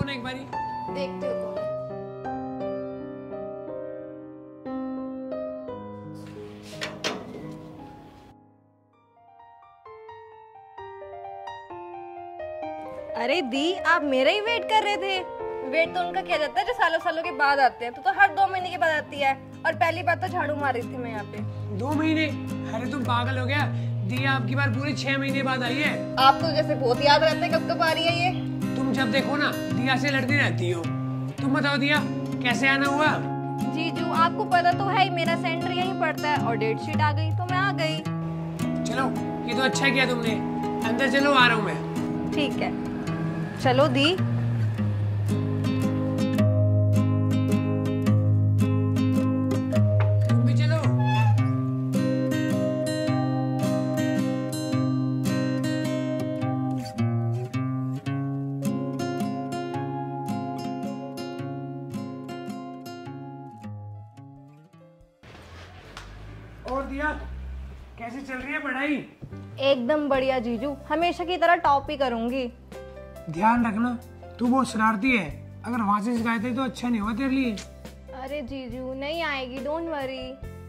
ना एक बारी। देखते हो तो। अरे दी, आप मेरा ही वेट कर रहे थे? वेट तो उनका किया जाता है जो सालों सालों के बाद आते हैं। तो हर 2 महीने के बाद आती है। और पहली बात तो झाड़ू मार रही थी मैं यहाँ पे। 2 महीने? अरे तुम पागल हो गया, दिया आपकी बार पूरे 6 महीने बाद आई है। आपको जैसे बहुत याद रहता है कब आ रही है ये। तुम जब देखो ना दिया से लड़ती रहती हो। तुम बताओ दिया, कैसे आना हुआ? जीजू, आपको पता तो है मेरा सेंटर यहीं पड़ता है और डेट शीट आ गई तो मैं आ गई। चलो, ये तो अच्छा किया तुमने। अंदर चलो, आ रहा हूँ मैं। ठीक है, चलो दी। तुम भी चलो। और दिया, कैसी चल रही है पढ़ाई? एकदम बढ़िया जीजू, हमेशा की तरह टॉप ही करूंगी। ध्यान रखना, तू बहुत शरारती है। अगर वहां से शिकायत आई तो अच्छा नहीं होगा तेरे लिए। अरे जीजू, नहीं आएगी, डोंट वरी।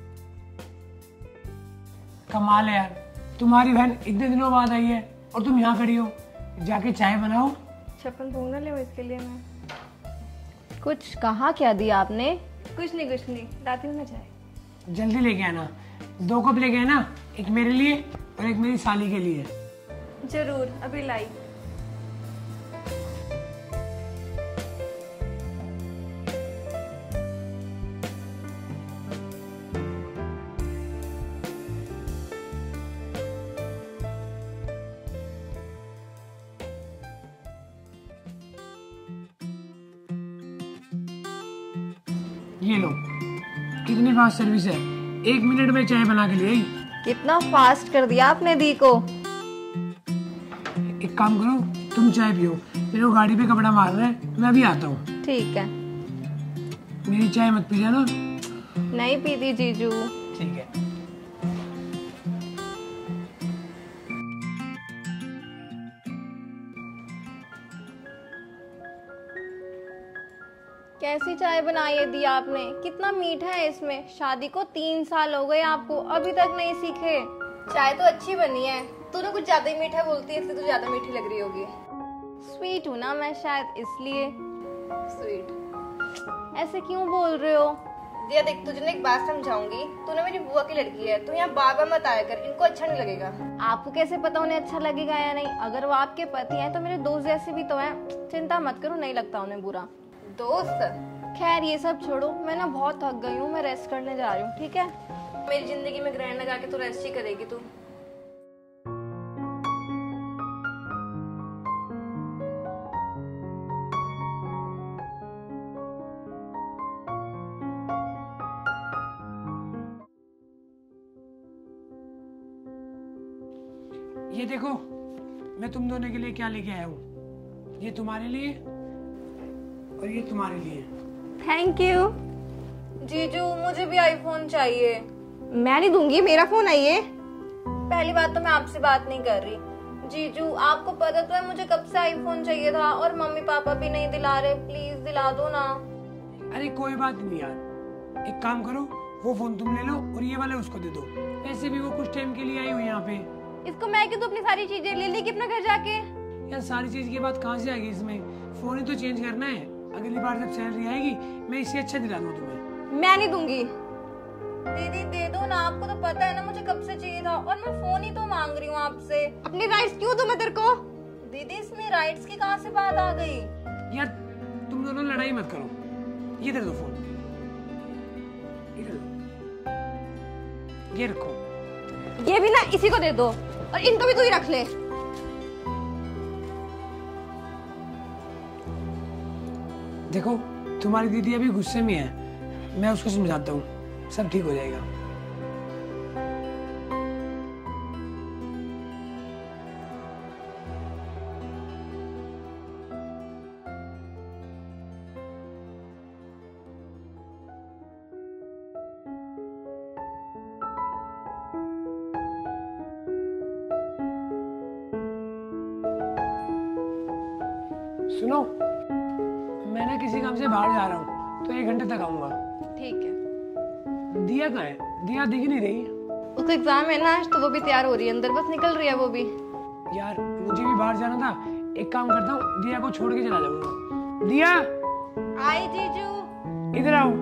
कमाल है यार, तुम्हारी बहन इतने दिनों बाद आई है और तुम यहाँ खड़ी हो। जाके चाय बनाओ। छप्पन भोग ना ले इसके लिए मैं। कुछ कहा क्या दिया आपने? कुछ नहीं, लाती हूँ मैं चाय। जल्दी लेके आना। 2 कप लेके आना, एक मेरे लिए और एक मेरी साली के लिए। जरूर, अभी लाई। ये लो, कितनी फास्ट सर्विस है। 1 मिनट में चाय बना के ले आई। कितना फास्ट कर दिया आपने दी को। एक काम करो, तुम चाय पियो, मेरे को गाड़ी पे कपड़ा मार रहा है, मैं अभी आता हूँ। ठीक है। मेरी चाय मत पी जाना। नहीं पीती जीजू। ठीक है। कैसी चाय बनाई है दी आपने? कितना मीठा है इसमें। शादी को 3 साल हो गए आपको, अभी तक नहीं सीखे। चाय तो अच्छी बनी है, तूने कुछ ज्यादा ही मीठा बोलती है, इसलिए तो ज्यादा मीठी लग रही होगी। स्वीट हूँ ना मैं, शायद इसलिए। स्वीट ऐसे क्यों बोल रहे हो? दिया देख, तुझे एक बात समझाऊंगी। तूने मेरी बुआ की लड़की है, तू यहाँ बार बार मत आया कर, इनको अच्छा नहीं लगेगा। आपको कैसे पता उन्हें अच्छा लगेगा या नहीं? अगर वो आपके पति हैं तो मेरे दोस्त जैसे भी तो हैं। चिंता मत करो, नहीं लगता उन्हें बुरा। दोस्त? खैर ये सब छोड़ो, मैं ना बहुत थक गई हूँ, मैं रेस्ट करने जा रही हूँ। ठीक है? मेरी जिंदगी में ग्रहण लगा के तो रेस्ट ही करेगी तू। ये देखो, मैं तुम दोनों के लिए क्या लेके आया हूँ। ये तुम्हारे लिए और ये तुम्हारे लिए। थैंक यू जीजू, मुझे भी आईफोन चाहिए। मैं नहीं दूंगी, मेरा फोन है ये। पहली बात तो मैं आपसे बात नहीं कर रही। जीजू, आपको पता तो है मुझे कब से आईफोन चाहिए था और मम्मी पापा भी नहीं दिला रहे। प्लीज दिला दो ना। अरे कोई बात नहीं यार, एक काम करो, वो फोन तुम ले लो और ये वाले उसको दे दो। वैसे भी वो कुछ टाइम के लिए आई हुई यहाँ पे। इसको मैं क्यों दूं? अपनी सारी चीजें ले ली कि अपना घर जाके। यार सारी चीज की बात कहाँ से आ गई इसमें? फोन ही तो चेंज करना है। अगली बार जब सैलरी आएगी मैं इससे अच्छा दिला दूँ तुम्हें। मैं नहीं दूंगी। दीदी दे दो ना, आपको तो पता है ना मुझे कब से चाहिए था और मैं फोन ही तो मांग रही हूँ आपसे। अपने राइट्स क्यों दूं मैं तेरे को? दीदी इसमें राइट्स की कहाँ से बात आ गई? यार तुम दोनों लड़ाई मत करो, ये दे दो फोन, ये रखो। ये भी ना इसी को दे दो और इनको भी तू ही रख ले। देखो तुम्हारी दीदी अभी गुस्से में है, मैं उसको समझाता हूँ, सब ठीक हो जाएगा। सुनो, मैं ना किसी काम से बाहर जा रहा हूँ, तो 1 घंटे तक आऊंगा। ठीक है। दिया कहाँ है? दिया दिख नहीं रही। उसका एग्जाम है ना आज, तो वो भी तैयार हो रही है, अंदर बस निकल रही है वो भी। यार मुझे भी बाहर जाना था, एक काम करता हूँ, दिया को छोड़ के चला जाऊंगा। दिया, आई जीजू। इधर आओ।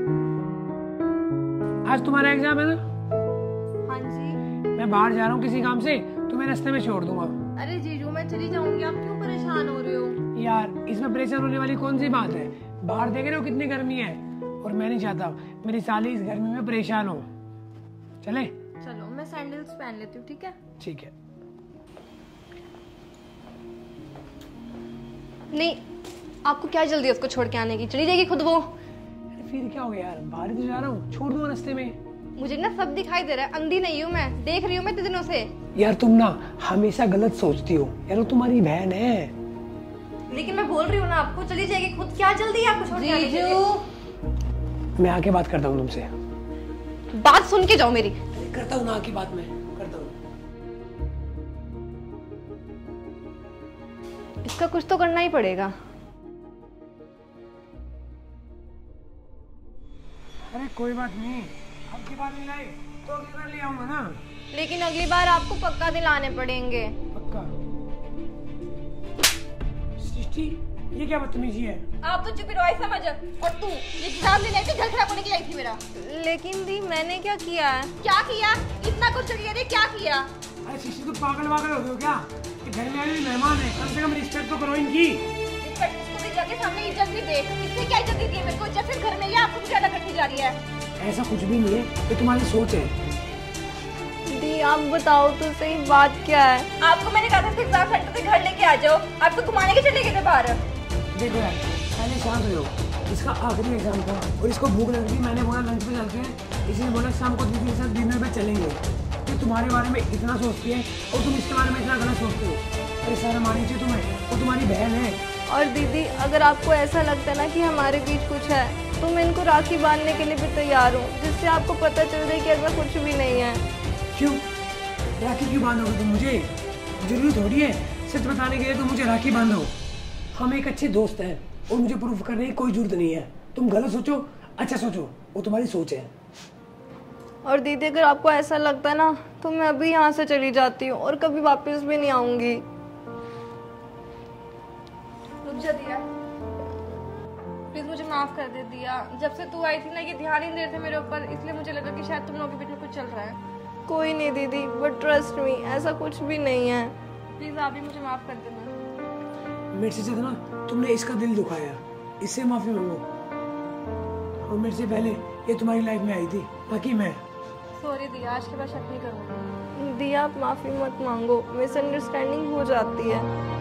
आज तुम्हारा एग्जाम है ना? हाँ जी। मैं बाहर जा रहा हूँ किसी काम से, तुम्हें रास्ते में छोड़ दूंगा। अरे जीजू मैं चली जाऊंगी, आप क्यों परेशान हो रहे हो? यार इसमें परेशान होने वाली कौन सी बात है? बाहर देख रहे हो कितनी गर्मी है, और मैं नहीं चाहता मेरी साली इस गर्मी में परेशान हो। चले? चलो मैं सैंडल्स पहन लेती हूँ। ठीक है? ठीक है। नहीं, आपको क्या जल्दी है उसको छोड़ के आने की? चली जाएगी खुद वो। फिर क्या हो गया यार, बाहर ही तो जा रहा हूँ, छोड़ दूंगा रास्ते में। मुझे ना सब दिखाई दे रहा है, अंधी नहीं हूँ मैं, देख रही हूँ मैं इतने दिनों से। यार तुम ना हमेशा गलत सोचती हो यार, वो तुम्हारी बहन है। लेकिन मैं बोल रही हूँ ना आपको, चली जाएगी खुद, क्या जल्दी है आपको छोड़ के आने की? मैं आके बात करता हूँ तुमसे। बात सुन के जाओ मेरी। करता हूँ ना आके बात में करता हूँ। इसका कुछ तो करना ही पड़ेगा। अरे कोई बात नहीं, अब की बार नहीं लाए तो अगली बार ले आऊंगा ना। लेकिन अगली बार आपको पक्का दिलाने पड़ेंगे। पक्का? सृष्टि, ये क्या बदतमीजी है? आप तो चुपिरवाई समझ, और तू ये एग्जाम देने आई थी, घर खराब होने के लिए आई थी मेरा। लेकिन दी मैंने क्या किया है? क्या किया? इतना कुछ करिए रे, क्या किया? अरे सृष्टि तुम पागल वागल हो गए हो क्या? ये घर में आए हुए मेहमान है, कम से कम रिस्पेक्ट तो करो इनकी। रिस्पेक्ट इसको भी जाके सामने इज्जत भी दे। इससे क्या इज्जत दी है मेरे को? इज्जत सिर्फ घर में या आपको भी ज्यादा करती जा रही है? ऐसा कुछ भी नहीं है, ये तुम्हारी सोच है। दी आप बताओ तो सही, बात क्या है? आपको मैंने कहा था एग्जाम सेंटर से घर लेके आ जाओ, आप तो घुमाने के चले गए थे बाहर। देखो यार, पहले शांत हो जाओ, इसका आखिरी एग्जाम था और इसको भूख लग रही, मैंने बोला लंच पे चलते हैं, इसने बोला शाम को दीदी के साथ डिनर पे चलेंगे। ये तुम्हारे बारे में इतना सोचती है और तुम इसके बारे में इतना गलत सोचते हो। अरे सारा मानी चाहिए तुम्हें, वो तुम्हारी बहन है। और दीदी अगर आपको ऐसा लगता है ना कि हमारे बीच कुछ है, तो मैं इनको राखी बांधने के लिए भी तैयार हूँ, जिससे आपको पता चल जाए कि ऐसा कुछ भी नहीं है। क्यों? राखी क्यों बांधोगे तुम मुझे? जरूरी थोड़ी है सच बताने के लिए तुम मुझे राखी बांधो। हम एक अच्छे दोस्त हैं और मुझे प्रूफ करने की कोई जरूरत नहीं है। तुम गलत सोचो, अच्छा सोचो, वो तुम्हारी सोच है। और दीदी अगर आपको ऐसा लगता है ना, तो मैं अभी यहाँ से चली जाती हूँ और कभी वापस भी नहीं आऊंगी। रुक जा दिया, प्लीज मुझे माफ कर दे दिया। जब से तू आई थी ना, ये ध्यान ही नहीं दे रहे थे मेरे ऊपर, इसलिए मुझे लगा कि शायद तुम लोगों के बीच में कुछ चल रहा है। कोई नहीं दीदी, बट ट्रस्ट मी, ऐसा कुछ भी नहीं है। प्लीज आप भी मुझे माफ कर देना। मेरे से ज्यादा ना तुमने इसका दिल दुखाया, इससे माफी मांगो। और मेरे से पहले ये तुम्हारी लाइफ में आई थी, ताकि मैं। सॉरी दिया, आज के बाद शक नहीं करूँगी। दिया आप माफी मत मांगो, मिसअंडरस्टैंडिंग हो जाती है।